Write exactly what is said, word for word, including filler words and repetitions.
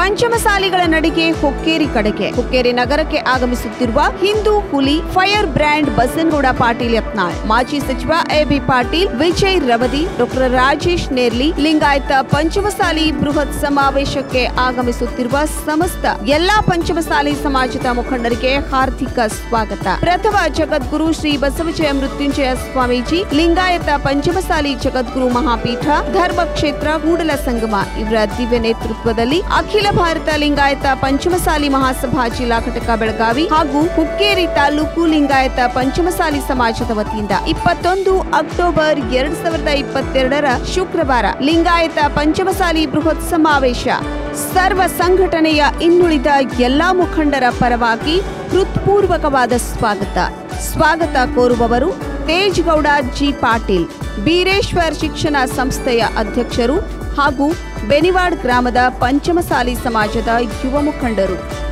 ಪಂಚಮಸಾಲಿಗಳ ನಡಿಗೆ ಹುಕ್ಕೇರಿ ಕಡೆಗೆ. ಹುಕ್ಕೇರಿ ನಗರಕ್ಕೆ ಆಗಮಿಸುತ್ತಿರುವ ಹಿಂದೂ ಹುಲಿ ಫೈರ್ ಬ್ರ್ಯಾಂಡ್ ಬಸನಗೌಡ ಪಾಟೀಲ್ ಯತ್ನಾಳ್, ಮಾಜಿ ಸಚಿವ A B Patil, Vijay Ravadi, doctor Rajesh Nerli, Lingayat Panchamasali ಬೃಹತ್ ಸಮಾವೇಶಕ್ಕೆ ಆಗಮಿಸುತ್ತಿರುವ ಸಮಸ್ತ ಎಲ್ಲಾ ಪಂಚಮಸಾಲಿ ಸಮಾಜದ ಮುಖಂಡರಿಗೆ ಹಾರ್ದಿಕ ಸ್ವಾಗತ. ಪ್ರಥಮ ಜಗದ್ಗುರು ಶ್ರೀ ಬಸವಜಯ ಮೃತ್ಯುಂಜಯ ಸ್ವಾಮೀಜಿ, ಲಿಂಗಾಯತ ಪಂಚಮಸಾಲಿ ಜಗದ್ಗುರು ಮಹಾಪೀಠ, ಧರ್ಮಕ್ಷೇತ್ರ ಕೂಡಲ ಸಂಗಮ ಇವರ ದಿವ್ಯ ನೇತೃತ್ವದಲ್ಲಿ ಅಖಿಲ ಭಾರತ ಲಿಂಗಾಯತ ಪಂಚಮಸಾಲಿ ಮಹಾಸಭಾ ಜಿಲ್ಲಾ ಘಟಕ ಬೆಳಗಾವಿ ಹಾಗೂ ಹುಕ್ಕೇರಿ ತಾಲೂಕು ಲಿಂಗಾಯತ ಪಂಚಮಸಾಲಿ ಸಮಾಜದ ವತಿಯಿಂದ ಇಪ್ಪತ್ತೊಂದು ಅಕ್ಟೋಬರ್ ಎರಡ್ ಸಾವಿರದ ಇಪ್ಪತ್ತೆರಡರ ಶುಕ್ರವಾರ ಲಿಂಗಾಯತ ಪಂಚಮಸಾಲಿ ಬೃಹತ್ ಸಮಾವೇಶ. ಸರ್ವ ಸಂಘಟನೆಯ ಇನ್ನುಳಿದ ಎಲ್ಲಾ ಮುಖಂಡರ ಪರವಾಗಿ ಹೃತ್ಪೂರ್ವಕವಾದ ಸ್ವಾಗತ ಸ್ವಾಗತ ಕೋರುವವರು ತೇಜ್ ಗೌಡ ಜಿ ಪಾಟೀಲ್, ಬೀರೇಶ್ವರ್ ಶಿಕ್ಷಣ ಸಂಸ್ಥೆಯ ಅಧ್ಯಕ್ಷರು ಹಾಗೂ ಬೆನಿವಾಡ್ ಗ್ರಾಮದ ಪಂಚಮಸಾಲಿ ಸಮಾಜದ ಯುವ ಮುಖಂಡರು.